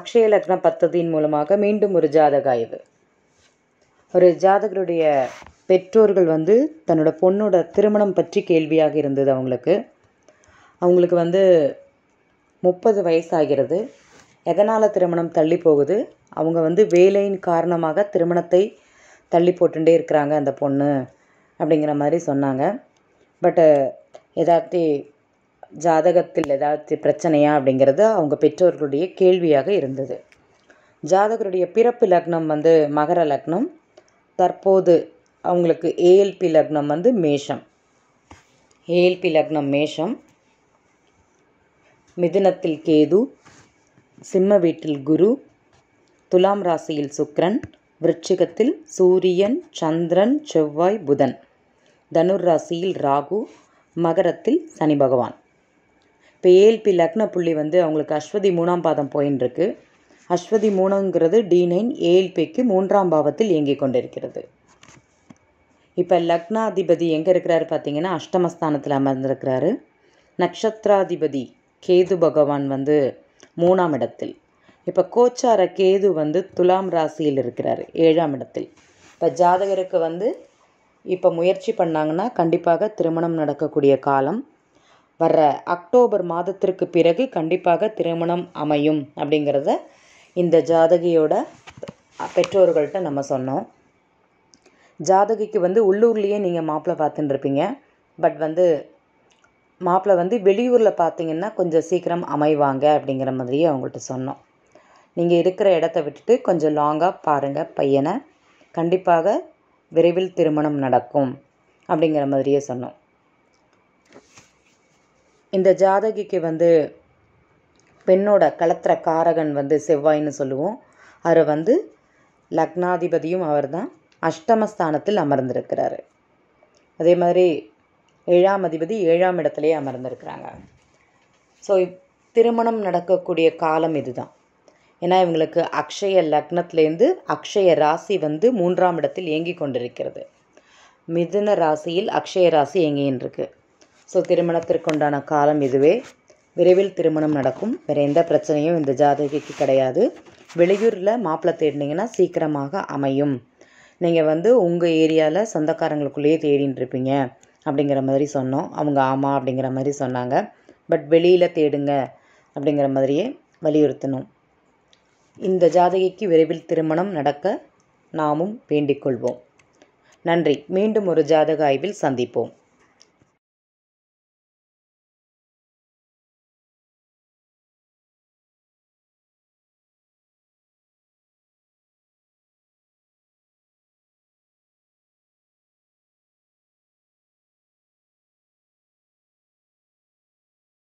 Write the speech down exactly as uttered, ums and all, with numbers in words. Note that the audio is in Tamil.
அக்ஷய லக்ன பத்ததியின் மூலமாக மீண்டும் ஒரு ஜாதக ஆய்வு. ஒரு ஜாதகருடைய பெற்றோர்கள் வந்து தன்னோட பொண்ணோட திருமணம் பற்றி கேள்வியாக இருந்தது. அவங்களுக்கு அவங்களுக்கு வந்து முப்பது வயசாகிறது. எதனால் திருமணம் தள்ளி போகுது? அவங்க வந்து வேலையின் காரணமாக திருமணத்தை தள்ளி போட்டுட்டே இருக்கிறாங்க அந்த பொண்ணு அப்படிங்கிற மாதிரி சொன்னாங்க. பட்டு ஏதாத்தி ஜாதகத்தில் ஏதாச்சு பிரச்சனையா அப்படிங்கிறது அவங்க பெற்றோர்களுடைய கேள்வியாக இருந்தது. ஜாதகருடைய பிறப்பு லக்னம் வந்து மகர லக்னம். தற்போது அவங்களுக்கு ஏஎல்பி லக்னம் வந்து மேஷம். ஏஎல்பி லக்னம் மேஷம். மிதுனத்தில் கேது, சிம்ம வீட்டில் குரு, துலாம் ராசியில் சுக்கிரன், விருச்சிகத்தில் சூரியன், சந்திரன், செவ்வாய், புதன், தனுர் ராசியில் ராகு, மகரத்தில் சனி பகவான். இப்போ ஏஎல்பி லக்ன புள்ளி வந்து அவங்களுக்கு அஸ்வதி மூணாம் பாதம் போயின்னு இருக்கு. அஸ்வதி மூணுங்கிறது டி நைன் ஏஎல்பிக்கு மூன்றாம் பாவத்தில் இயங்கி கொண்டிருக்கிறது. இப்போ லக்னாதிபதி எங்கே இருக்கிறாரு பார்த்தீங்கன்னா அஷ்டமஸ்தானத்தில் அமர்ந்திருக்கிறாரு. நட்சத்திராதிபதி கேது பகவான் வந்து மூணாம் இடத்தில். இப்போ கோச்சார கேது வந்து துலாம் ராசியில் இருக்கிறார் ஏழாம் இடத்தில். இப்போ ஜாதகருக்கு வந்து இப்போ முயற்சி பண்ணாங்கன்னா கண்டிப்பாக திருமணம் நடக்கக்கூடிய காலம். வர்ற அக்டோபர் மாதத்திற்கு பிறகு கண்டிப்பாக திருமணம் அமையும் அப்படிங்கிறத இந்த ஜாதகியோட பெற்றோர்கள்ட்ட நம்ம சொன்னோம். ஜாதகிக்கு வந்து உள்ளூர்லேயே நீங்கள் மாப்பிள்ளை பார்த்துட்டு இருப்பீங்க. பட் வந்து மாப்பிள்ளை வந்து வெளியூரில் பார்த்தீங்கன்னா கொஞ்சம் சீக்கிரம் அமைவாங்க அப்படிங்கிற மாதிரியே அவங்கள்ட்ட சொன்னோம். நீங்கள் இருக்கிற இடத்த விட்டுட்டு கொஞ்சம் லாங்காக பாருங்கள் பையனை, கண்டிப்பாக விரைவில் திருமணம் நடக்கும் அப்படிங்கிற மாதிரியே சொன்னோம். இந்த ஜாதகிக்கு வந்து பெண்ணோட கலத்திர காரகன் வந்து செவ்வாய்னு சொல்லுவோம். அவர் வந்து லக்னாதிபதியும் அவர் தான். அஷ்டமஸ்தானத்தில் அமர்ந்திருக்கிறாரு. அதே மாதிரி ஏழாம் அதிபதி ஏழாம் இடத்துலையே அமர்ந்திருக்கிறாங்க. ஸோ திருமணம் நடக்கக்கூடிய காலம் இதுதான். ஏன்னா இவங்களுக்கு அக்ஷய லக்னத்திலேருந்து அக்ஷய ராசி வந்து மூன்றாம் இடத்தில் இயங்கி கொண்டிருக்கிறது. மிதுன ராசியில் அக்ஷய ராசி இயங்கின்னு இருக்கு. ஸோ திருமணத்திற்குண்டான காலம் இதுவே. விரைவில் திருமணம் நடக்கும். வேறு எந்த பிரச்சனையும் இந்த ஜாதகிக்கு கிடையாது. வெளியூரில் மாப்பிள்ளை தேடினீங்கன்னா சீக்கிரமாக அமையும். நீங்கள் வந்து உங்கள் ஏரியாவில் சொந்தக்காரங்களுக்குள்ளேயே தேடின்னு இருப்பீங்க அப்படிங்கிற மாதிரி சொன்னோம். அவங்க ஆமாம் அப்படிங்கிற மாதிரி சொன்னாங்க. பட் வெளியில் தேடுங்க அப்படிங்கிற மாதிரியே வலியுறுத்தணும். இந்த ஜாதகிக்கு விரைவில் திருமணம் நடக்க நாமும் வேண்டிக் கொள்வோம். நன்றி. மீண்டும் ஒரு ஜாதக ஆய்வில் சந்திப்போம்.